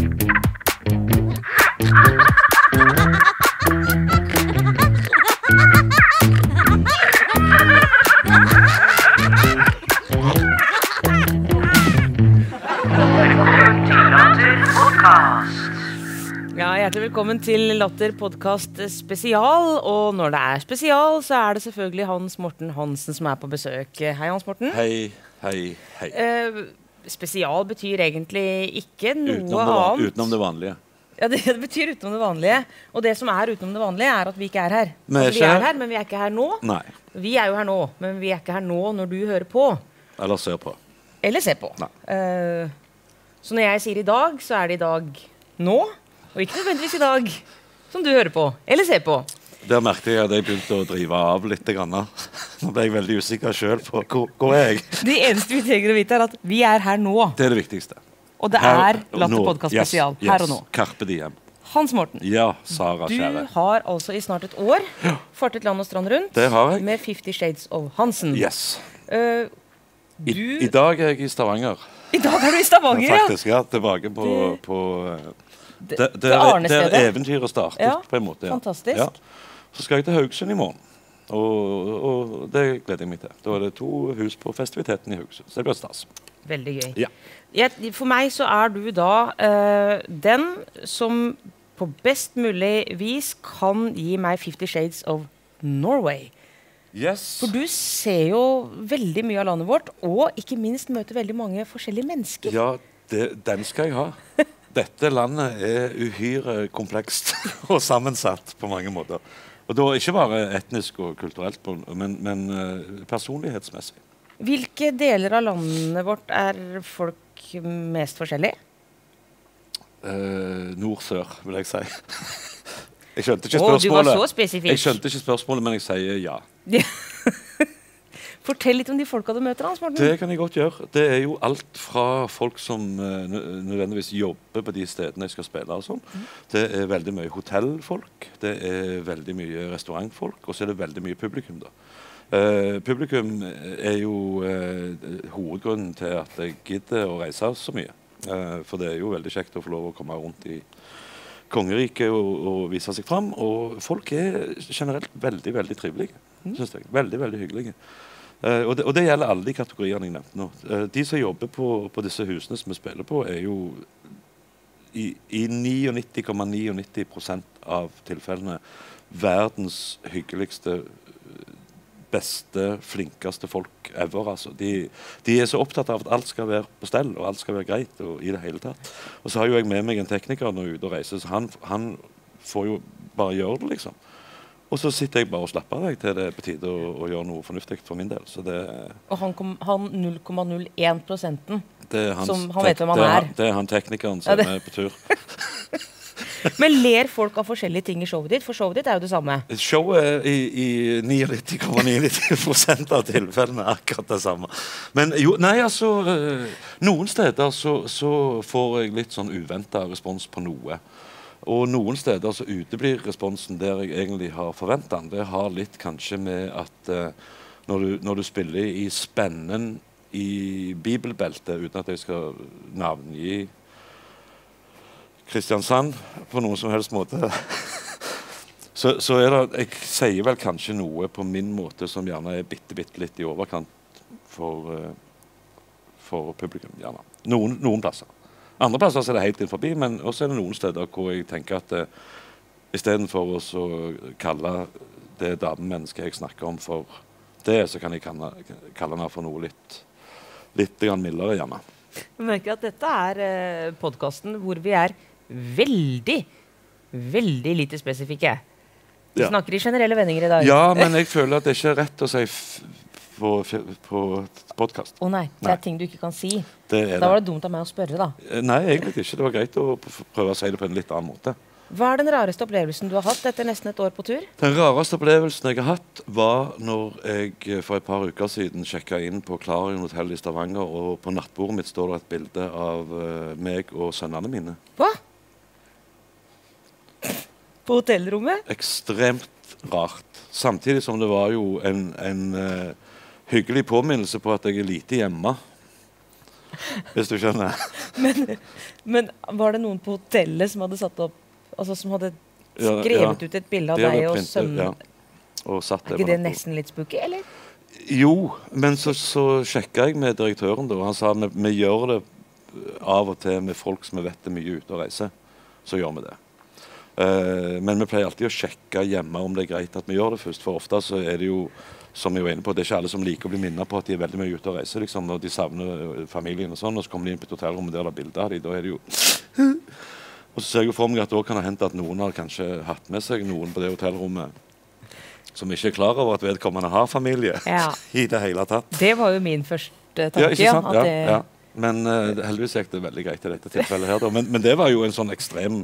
Ja, hjertelig velkommen til Latter podcast spesial, og når det spesial, så det selvfølgelig Hans Morten Hansen som på besøk. Hei, Hans Morten. Hei, hei, hei. Spesial betyr egentlig ikke noe annet. Utenom det vanlige. Ja, det betyr utenom det vanlige, og det som utenom det vanlige at vi ikke her. Vi vi her, men vi ikke her nå. Nei. Vi jo her nå, men vi ikke her nå når du hører på. Eller ser på. Eller ser på. Så når jeg sier i dag, så det i dag nå. Og ikke nødvendigvis i dag, som du hører på, eller ser på. Der merket jeg at jeg begynte å drive av litt. Nå ble jeg veldig usikker selv på hvor jeg. Det eneste vi trenger å vite at vi her nå. Det det viktigste. Og det Latter podcast spesial, yes, her og nå. Carpe diem. Hans Morten, ja, Sara, kjære. Du har altså i snart et år fartet land og strand rundt. Det har jeg. Med 50 Shades of Hansen. Yes. I dag jeg i Stavanger. I dag du i Stavanger, ja. Faktisk, ja. Tilbake på det eventyret startet, på en måte. Ja. Fantastisk. Ja. Så skal jeg til Haugesund i morgen, og det gleder jeg meg til. Da det 2 hus på festiviteten i Haugesund, så det blir stas. Veldig gøy. Ja. For meg så du da den som på best mulig vis kan gi meg 50 Shades of Norway. Yes. For du ser jo veldig mye av landet vårt, og ikke minst møter veldig mange forskjellige mennesker. Ja, den skal jeg ha. Dette landet uhyre komplekst og sammensatt på mange måter. Og da ikke bare etnisk og kulturelt, men personlighetsmessig. Hvilke deler av landet vårt folk mest forskjellige? Nord-sør, vil jeg si. Jeg skjønte ikke spørsmålet. Du var så spesifikk. Jeg skjønte ikke spørsmålet, men jeg sier ja. Fortell litt om de folka du møter, Hans Morten. Det kan jeg godt gjøre. Det jo alt fra folk som nødvendigvis jobber på de stedene jeg skal spille og sånn. Det veldig mye hotellfolk, det veldig mye restaurantfolk, og så det veldig mye publikum da. Publikum jo hovedgrunnen til at jeg gidder å reise så mye. For det jo veldig kjekt å få lov å komme rundt i kongeriket og vise seg fram. Og folk generelt veldig, veldig trivelige, synes jeg. Veldig, veldig hyggelige. Og det gjelder alle de kategoriene jeg nevnte nå. De som jobber på disse husene som vi spiller på, jo i 99,99% av tilfellene verdens hyggeligste, beste, flinkeste folk ever. Altså. De så opptatt av at alt skal være på stell, og alt skal være greit og i det hele tatt. Og så har jo jeg med meg en tekniker når jeg ute og reiser, så han får jo bare gjøre det, liksom. Og så sitter jeg bare og slapper av til det på tide å gjøre noe fornuftig for min del. Så og han 0,01%, som han vet hvem han Det han teknikeren som på tur. Men ler folk av forskjellige ting i showet ditt? For showet ditt jo det samme. Showet i 99,99% av tilfellene akkurat det samme. Men jo, nei, altså, noen steder så får jeg litt sånn uventet respons på noe. Og noen steder så uteblir responsen der jeg egentlig har forventet den. Det har litt kanskje med at når du spiller i spennen i Bibelbeltet, uten at jeg skal navngi Kristiansand på noen som helst måte, så det, jeg sier vel kanskje noe på min måte som gjerne bitte litt i overkant for publikum, gjerne. Noen plasser. Andre plasser så det helt inn forbi, men også det noen steder hvor jeg tenker at i stedet for å kalle det damemennesket jeg snakker om for det, så kan jeg kalle den for noe litt mildere gjerne. Jeg merker at dette podcasten hvor vi veldig, veldig lite spesifikke. Vi snakker i generelle vendinger i dag. Ja, men jeg føler at det ikke rett å si på podcast. Nei, det ting du ikke kan si. Da var det dumt av meg å spørre, da. Nei, egentlig ikke. Det var greit å prøve å si det på en litt annen måte. Hva den rareste opplevelsen du har hatt etter nesten et år på tur? Den rareste opplevelsen jeg har hatt var når jeg for et par uker siden sjekket inn på Clarion Hotel i Stavanger, og på nattbordet mitt står det et bilde av meg og sønnene mine. Hva? På hotellrommet? Ekstremt rart. Samtidig som det var jo en hyggelig påminnelse på at jeg lite hjemme. Hvis du skjønner. Men var det noen på hotellet som hadde satt opp, altså som hadde Ja, skrevet ut et bilde av de hadde deg og printet, sønnen? ja. Og satt Er det ikke på det nattbordet. nesten litt spooky, eller? Jo, men så sjekket jeg med direktøren da, og han sa vi gjør det av og til med folk som vi vet er mye ute og reiser. Så gjør vi det. Men vi pleier alltid å sjekke hjemme om det er greit at vi gjør det først. For ofte så er det jo, som vi var inne på, det er ikke alle som liker å bli minnet på at de er veldig mye ute og reiser. Liksom, når de savner familien og sånn, og så kommer de inn på et hotellrom og der er bilder av dem. Da er det jo... Og så ser jeg jo for meg at da kan det hende at noen har kanskje hatt med seg noen på det hotellrommet som ikke er klar over at vedkommende har familie i det hele tatt. Det var jo min første tanke. Ja, ikke sant? At Ja. Men heldigvis gikk det veldig greit i dette tilfellet her. Da. Men det var jo en sånn ekstrem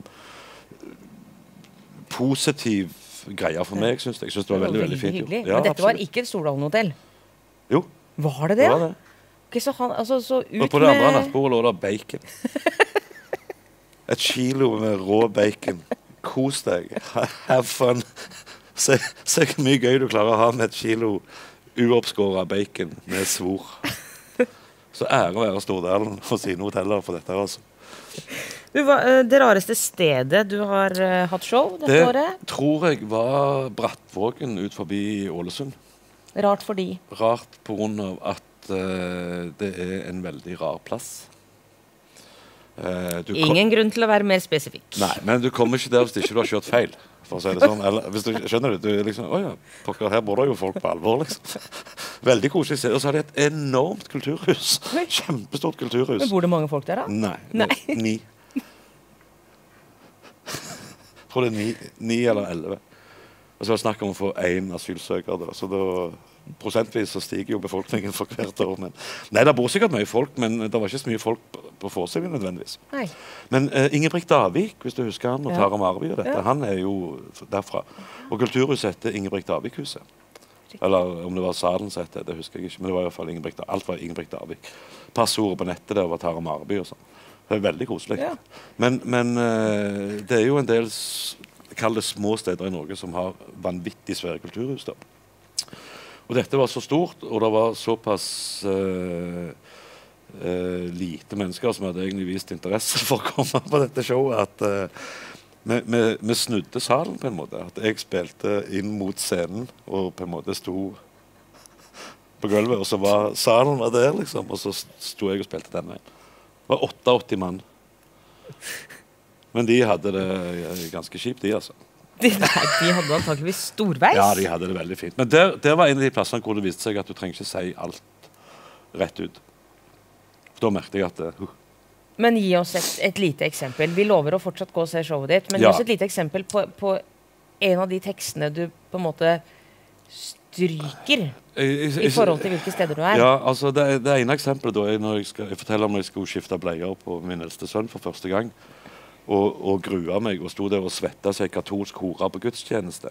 positiv greie for meg, synes jeg. Jeg synes det var veldig, veldig fint gjort. Ja, men dette var ikke et Stordalen-hotell? Jo. Var det det? Det var det. Okay, så han, altså, så ut Og på det andre nattbordet lå det bacon. Et kilo med rå bacon. Kos deg. Have fun. Se hvor mye gøy du klarer å ha med et kilo uoppskåret bacon med svor. Så ære være Stordalen og sine hoteller for dette. Altså. Det rareste stedet du har hatt show dette året? Det tror jeg var Brattvågen ut forbi Ålesund. Rart fordi? Rart på grunn av at det er en veldig rar plass. Ingen grunn til å være mer spesifikk. Nei, men du kommer ikke der hvis ikke du har kjørt feil. For å si det sånn. Eller, hvis du skjønner det, du er liksom, åja, pokker, her bor det jo folk på alvor, liksom. Veldig koselig sted. Og så har de et enormt kulturhus. Kjempestort kulturhus. Men bor det mange folk der da? Nei. 9. Jeg tror det er 9 eller 11. Og så var det snakk om å få 1 asylsøker da. Så da, prosentvis så stiger jo befolkningen for hvert år. Men, nei, det bor sikkert mye folk, men det var ikke så mye folk på forsiden nødvendigvis. Nei. Men Ingebrigt Davik, hvis du husker han, og Tara Marvi og dette, han er jo derfra. Og kulturhuset heter Ingebrigt Davik-huset. Eller om det var salen som heter, det husker jeg ikke, men det var i hvert fall Ingebrigt, alt var Ingebrigt Davik. Passordet på nettet der var Tara Marvi og sånn. Det er veldig koselig. Ja. Men det er jo en del, kall det små steder i Norge, som har vanvittig svære kulturhus da. Og dette var så stort, og det var såpass lite mennesker som hadde egentlig vist interesse for å komme på dette showet, at vi snudde salen på en måte. At jeg spilte inn mot scenen, og på en måte sto på gulvet, og så var salen der, liksom, og så sto jeg og spilte den veien. Det var 88 mann. Men de hadde det ganske kjipt, de, altså. De hadde antakeligvis storveis. Ja, de hadde det veldig fint. Men der var en av de plassene hvor det viste seg at du trenger ikke si alt rett ut. Da merkte jeg at Men gi oss et lite eksempel. Vi lover å fortsatt gå og se showet ditt, men gi oss et lite eksempel på en av de tekstene du på en måte stryker i forhold til hvilke steder du er. Ja, altså det ene eksempelet da er når jeg forteller om jeg skulle skifte bleier på min eldste sønn for første gang, og grua meg og sto der og svetta seg katolsk hora på gudstjeneste.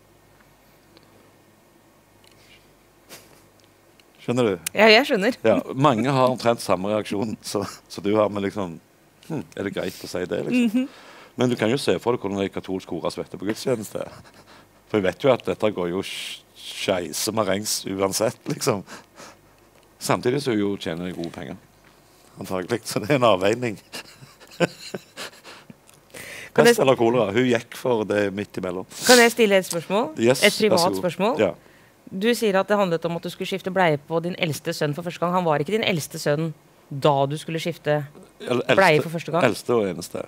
Skjønner du? Ja, jeg skjønner. Ja, mange har omtrent samme reaksjon, så du har med liksom, er det greit å si det, liksom? Men du kan jo se for deg hvordan en katolsk hora svetter på gudstjeneste. For jeg vet jo at dette går jo scheisse marengs uansett, liksom. Samtidig så jo tjener jeg gode penger. Antagelig, så det er en avveining. Pest eller kolera, hun gikk for det midt imellom. Kan jeg stille et spørsmål? Yes, et privat spørsmål? Ja. Du sier at det handlet om at du skulle skifte bleie på din eldste sønn for første gang. Han var ikke din eldste sønn da du skulle skifte bleie for første gang? Eldste og eneste.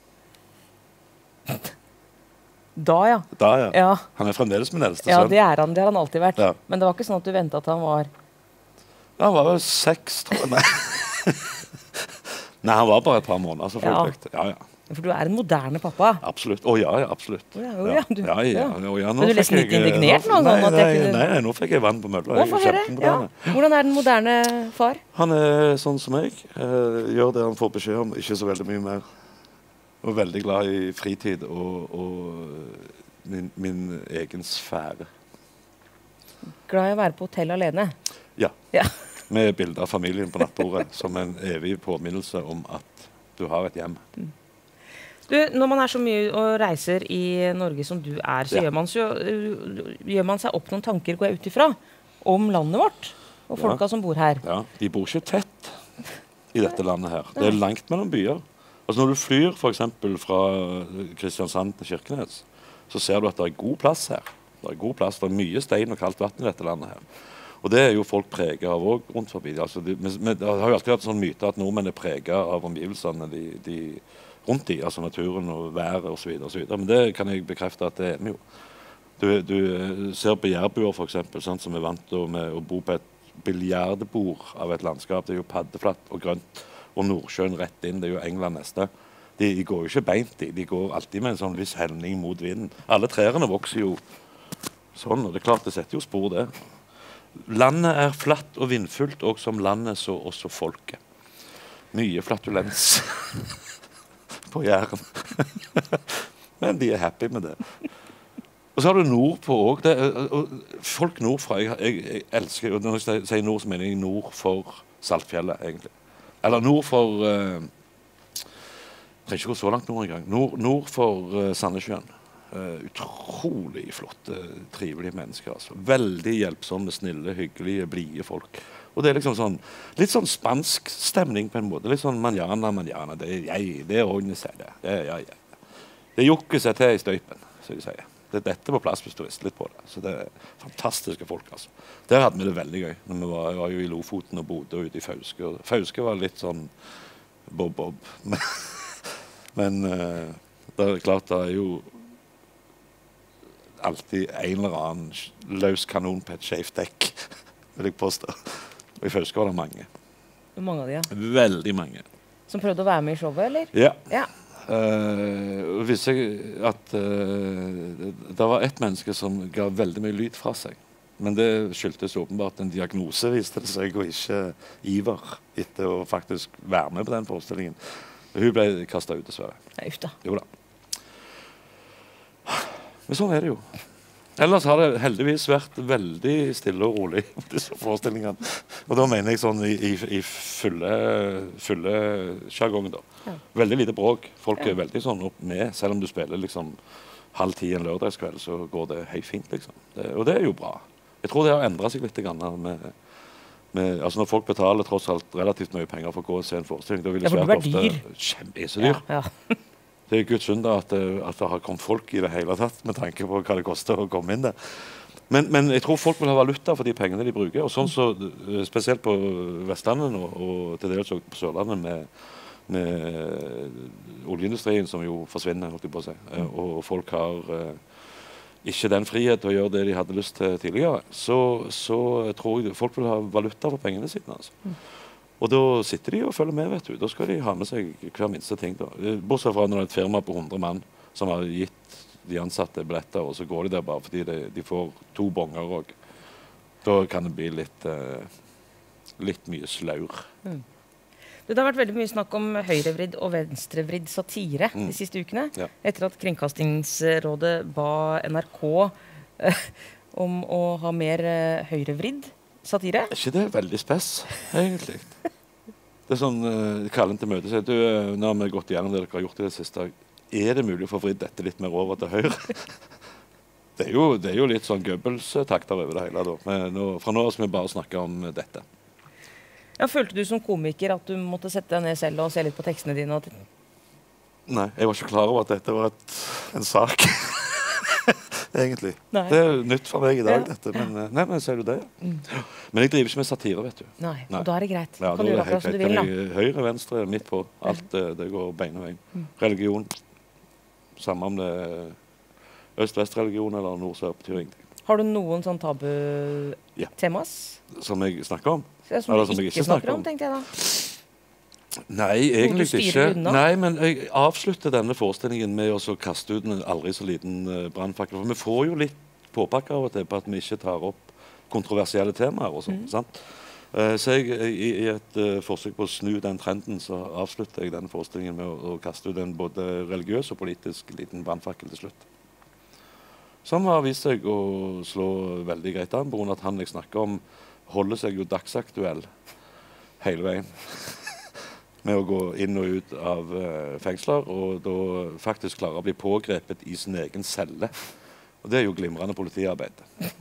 Da, ja. Da, ja. Ja. Han er fremdeles min eldste Ja, sønn. det er han. Det har han alltid vært. Ja. Men det var ikke sånn at du ventet at han var... Ja, han var vel 6, tror jeg. Nei. Nei, han var bare et par måneder, selvfølgelig. Ja, ja. For du er en moderne pappa. Absolutt. Å ja, absolutt. Men du nesten litt indignert nå? Nei, nå fikk jeg vann på mølla. Hvordan er den moderne far? Han er sånn som meg. Gjør det han får beskjed om, ikke så veldig mye mer. Og veldig glad i fritid og min egen sfære. Glad i å være på hotell alene? Ja. Ja. Med bilder av familien på nattbordet, som en evig påminnelse om at du har et hjem. Du, når man er så mye og reiser i Norge som du er, så gjør man seg opp noen tanker, går jeg ut ifra, om landet vårt og folka som bor her. Ja, de bor ikke tett. i dette landet her. Det langt mellom byer. Altså når du flyr for eksempel fra Kristiansand til Kirkenes, så ser du at det god plass her. Det god plass, det mye stein og kaldt vann i dette landet her. Og det jo folk preget av også rundt forbi. Altså, det har jo alltid vært en sånn myte at nordmenn preget av omgivelsene rundt de, altså naturen og været og så videre. Men det kan jeg bekrefte at det vi jo. Du ser på Jærbua for eksempel, sånn, som vant med å bo på et biljardbord av et landskap. Det jo paddeflatt og grønt, og Nordsjøen rett inn. Det jo England neste. De går jo ikke beint, de går alltid med en sånn viss helning mot vinden. Alle trærne vokser jo sånn, og det klart det setter jo spor det. Landet flatt og vindfullt, og som landet så også folket. Mye flatulens på Jæren. Men de happy med det. Og så har du nordpå også. Folk nordfra, jeg elsker, og når jeg sier nord, så mener jeg nord for Saltfjellet, egentlig. Eller nord for, det ikke gå så langt nord engang, nord for Sandnessjøen. Utrolig flotte, trivelige mennesker. Altså. Veldig hjelpsomme, snille, hyggelige, blide folk. Og det liksom sånn, litt sånn spansk stemning på en måte. Litt sånn manjana. Det ordner seg det. Det jukker seg til i støypen, så de sier. Det dette på plass hvis du rister litt på det. Så det fantastiske folk, altså. Der hadde vi det veldig gøy. Når vi var jo i Lofoten og bodde ute i Fauske. Fauske var litt sånn bob-bob. Men det klart det jo alltid en eller annen løs kanon på et skjevt dekk, vil jeg påstå. Og i Fauske var det mange. Mange av de, ja. Veldig mange. Som prøvde å være med i showet, eller? Ja. Og visste jeg at det var ett menneske som ga veldig mye lyd fra seg. Men det skyldtes åpenbart en diagnose, viste det seg, og ikke iver etter å faktisk være med på den forestillingen. Hun ble kastet ut, dessverre. Uff da. Jo da. Men sånn det jo. Ellers har det heldigvis vært veldig stille og rolig, disse forestillingene. Og da mener jeg sånn i fulle jargong da. Ja. Veldig lite bråk. Folk veldig sånn opp med, selv om du spiller liksom 9:30 en lørdagskveld, så går det helt fint, liksom. Og det jo bra. Jeg tror det har endret seg litt grann altså når folk betaler tross alt relativt mye penger for å gå og se en forestilling, da vil det svært ofte så dyr. Ja. Det Guds under at det har kommet folk i det hele tatt, med tanke på hva det koster å komme inn der. Men jeg tror folk vil ha valuta for de pengene de bruker. Og sånn så, spesielt på Vestlandet og til dels på Sørlandet med oljeindustrien som jo forsvinner, holdt jeg på å si. Og folk har ikke den frihet til å gjøre det de hadde lyst til tidligere. Så tror jeg folk vil ha valuta for pengene sine, altså. Og da sitter de og følger med, vet du. Da skal de ha med seg hver minste ting. Da. Bortsett fra når det et firma på 100 mann som har gitt de ansatte billetter, og så går de der bare fordi de får 2 bonger også. Da kan det bli litt mye slaur. Det har vært veldig mye snakk om høyrevridd og venstrevridd satire de siste ukene. Ja. Etter at Kringkastingsrådet ba NRK om å ha mer høyrevridd satire. Ikke det veldig spes, egentlig. Det sånn, de kaller den til møte, sier du, nå har vi gått igjennom det dere har gjort i det siste, det mulig å få vridd dette litt mer over til høyre? det er jo litt sånn Goebbels-takter over det hele da. Men fra nå skal vi bare snakke om dette. Ja, følte du som komiker at du måtte sette deg ned selv og se litt på tekstene dine? Nei, jeg var ikke klar over at dette var en sak. Egentlig. Nei. Det nytt for meg i dag, dette. Men ser du det? Men jeg driver ikke med satire, vet du. Nei, og da det greit. Ja, kan du gjøre akkurat som du vil, da. Høyre, venstre, midt på. Alt det går beina veien. Religion. Samme om det øst-vest-religion eller nord-sør, betyr ingenting. Har du noen sånn tabu-temas? Som jeg snakker om? Som du ikke snakker om, tenkte jeg da. Nei, egentlig ikke. Nei, men jeg avslutter denne forestillingen med å kaste ut en aldri så liten brannfakkel. For vi får jo litt påpakke av og til på at vi ikke tar opp kontroversielle temaer og sånn, sant? Så i et forsøk på å snu den trenden, så avslutter jeg denne forestillingen med å kaste ut en både religiøs og politisk liten brannfakkel til slutt. Som har vist seg å slå veldig greit an, på grunn av at han jeg snakker om holder seg jo dagsaktuell hele veien. Med å gå inn og ut av fengsler, og da faktisk klare å bli pågrepet i sin egen celle. Og det er jo glimrende politiarbeid.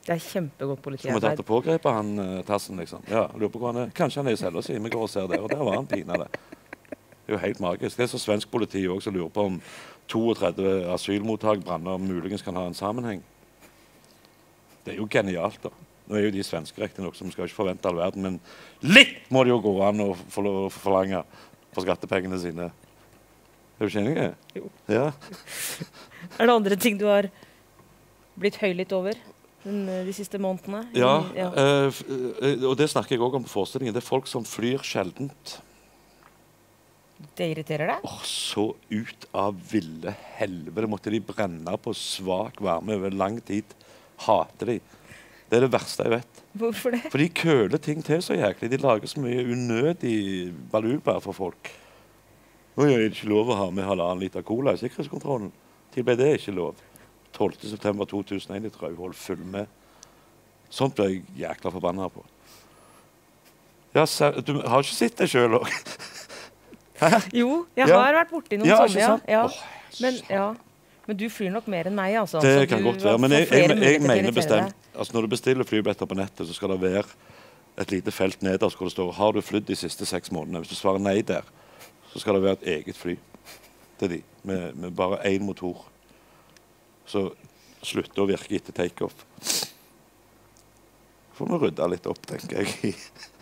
Det er kjempegodt Skal vi politiarbeid. ta pågrepe han Tassen, liksom? Ja, lurer på hvor han er. Kanskje han er i cella si. Vi går og ser der, og der var han pinadø. Det er jo helt magisk. Det er så svensk politi også som lurer på om 32 asylmottak branner muligens kan ha en sammenheng. Det er jo genialt, da. Nå er jo de svenske riktig nok, som skal ikke forvente all verden, men litt må det jo gå an å få lov å forlange for skattepengene sine. Er du ikke enig? Jo. Ja. Er det andre ting du har blitt høylytt over de siste månedene? Ja, Ja. og det snakker jeg også om på forestillingen. Det er folk som flyr sjeldent. Det irriterer deg? Så ut av ville helvete måtte de brenne på svak varme over lang tid. Hater de. Det er det verste jeg vet. Hvorfor det? For de køler ting til så jæklig. De lager så mye unødig baluba for folk. Nå er det ikke lov å ha med 1,5 liter cola i sikkerhetskontrollen. Til ble det ikke lov. 12. september 2001 i Trauhold full med. Sånt ble jeg jækla forbannet på. Ja, du har ikke sett det selv også? Jo, jeg Ja. har vært borti noen Ja, sånne. ikke sant? Ja. Åh, Men, ja. Men du flyr nok mer enn meg, altså. Det så kan du godt være, men får jeg flere muligheter til å mener irritere bestemt deg. altså når du bestiller flybilletter på nettet, så skal det være et lite felt nederst hvor det står 'Har du flydd de siste 6 månedene?' Hvis du svarer nei der, så skal det være et eget fly til de, med bare 1 motor. Så slutter å virke etter takeoff. Får vi rydde litt opp, tenker jeg,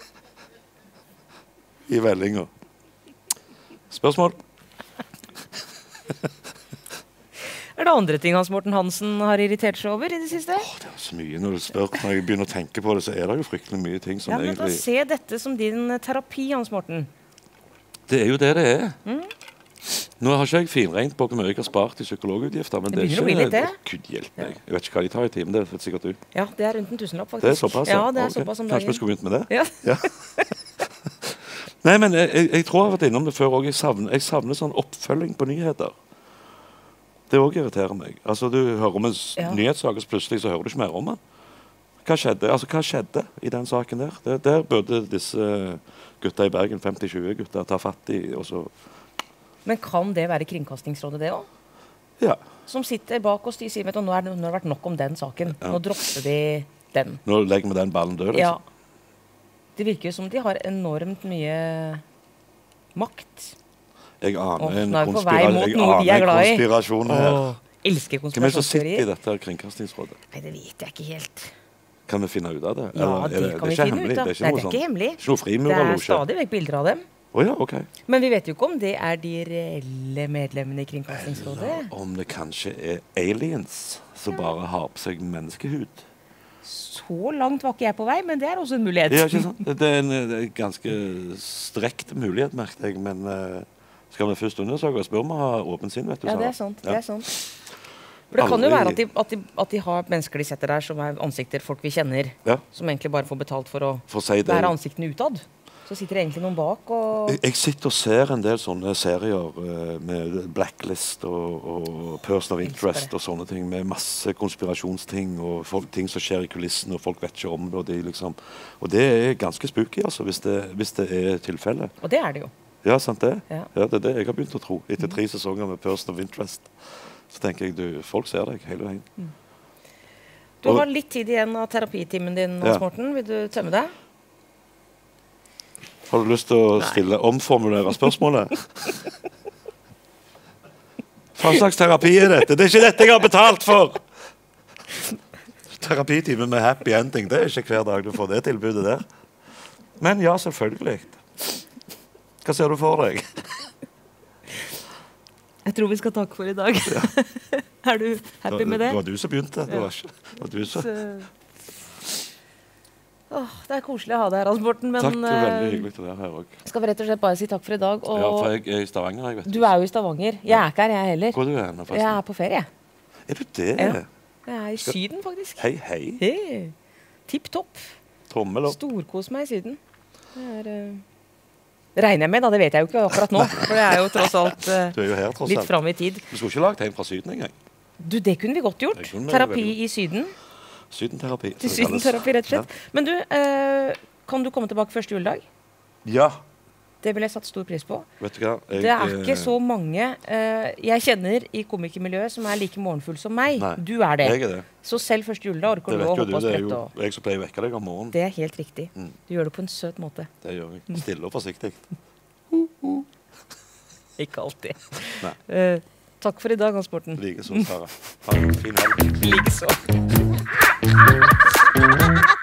i vellinga. Spørsmål? Er det andre ting Hans Morten Hansen har irritert seg over i det siste? Det er så mye når du spør. Når jeg begynner å tenke på det, så er det jo fryktelig mye ting som Ja, men da egentlig... Se dette som din terapi, Hans Morten. Det er jo det er. Nå har ikke jeg finregnet på hvor mye jeg har spart i psykologutgifter, men Det det er begynner å bli litt, det. Gud hjelp meg. Jeg vet ikke hva de tar i timen, det vet sikkert du. Ja, det er rundt en tusenlapp, faktisk. Det er såpass, ja. Det er Ok. såpass om Kanskje vi dagen. skulle begynt med det? Ja. Ja. Nei, men jeg tror jeg har vært innom det før, og jeg savner sånn oppfølging på nyheter. Det også irriterer meg. Altså, du hører om en Ja. nyhetssak, og så plutselig så hører du ikke mer om den. Hva skjedde i den saken der? Der burde disse gutta i Bergen, 50-20-gutta, ta fatt i, og så... Men kan det være Kringkastingsrådet, det òg? Ja. Som sitter bak oss, de sier vet du, nå har det vært nok om den saken. Ja. Nå dropper de den. Nå legger vi den ballen død, liksom. Ja. Det virker jo som de har enormt mye makt. Jeg aner en nå er vi på vei mot noe de er glad i. konspirasjon her. Elsker Hvem er det som sitter i konspirasjonsteorier. dette kringkastingsrådet? Nei, det vet jeg ikke helt. Kan vi finne ut av det? Ja, Eller det er kan vi det er ikke finne hemmelig? ut av. Det er Nei, ikke det er noe ikke sånn... hemmelig. Ikke noe Det er frimurerlosje? stadig vekk bilder av dem. Å ja, ok. Men vi vet jo ikke om det er de reelle medlemmene i Kringkastingsrådet. Eller om det kanskje er aliens som bare har på seg menneskehud. Så langt var ikke jeg på vei, men det er også en mulighet. Ja, ikke sant? Det er en ganske strekt mulighet, merket jeg. Men skal vi først undersøke oss, bør vi ha åpen sinn, vet du. Ja, Sara. det er sant. Ja. Det er sant. For det kan jo være Aldri- at de har mennesker de setter der som er ansikter folk vi kjenner, Ja. som egentlig bare får betalt for å For å si det. være ansiktene utad. Så sitter det egentlig noen bak og Jeg sitter og ser en del sånne serier med Blacklist og Person of Interest og sånne ting, med masse konspirasjonsting og ting som skjer i kulissen, og folk vet ikke om det. Og det er ganske spooky, altså, hvis det er tilfellet. Og det er det jo. Ja, sant det? Ja. Ja, det er det jeg har begynt å tro. Etter 3 sesonger med Person of Interest. Så tenker jeg, folk ser deg hele veien. Du har litt tid igjen av terapitimen din, Hans Ja. Morten. Vil du tømme deg? Har du lyst til å omformulere spørsmålet? Hva slags terapi er dette? Det er ikke dette jeg har betalt for! Terapitime med happy ending, det er ikke hver dag du får det tilbudet der. Men ja, selvfølgelig. Hva ser du for deg? Jeg tror vi skal takke for i dag. Er du happy med det? Det var du som begynte. Det var du som... Det er koselig å ha deg her, Hans Morten, men Takk, det er veldig hyggelig å være her også. skal vi rett og slett bare si takk for i dag. Og Ja, for jeg er i Stavanger, jeg vet. du er jo i Stavanger. Jeg er ikke her, jeg heller. Hvor er du hen, Jeg forresten? er på ferie. Er du det? Ja. Jeg er i Syden, faktisk. Hei, hei. Hey. Tipp topp. Tommel opp. Storkos meg i Syden. Det er, regner jeg med, da. Det vet jeg jo ikke akkurat nå. For det er jo tross alt Du er jo her, tross litt alt. fram i tid. Du skulle ikke lagt en fra Syden engang. Du, det kunne vi godt gjort. Det kunne vi Terapi vel. i Syden. Sydenterapi. som Til det kalles. Sydenterapi, rett og slett. Men du, kan du komme tilbake første juledag? Ja. Det vil jeg satt stor pris på. Vet du hva? Det ikke så mange jeg kjenner i komikermiljøet som litt morgenfull som meg. Nei, du det. Jeg det. Så selv første juledag orker du å hoppe og sprette. Det jeg som pleier å vekke deg om morgenen. Det helt riktig. Du gjør det på en søt måte. Det gjør jeg. Stille og forsiktig. Ikke alltid. Takk for i dag, Hans Morten. Likeså, Sara. Ha en fin helg. Likeså.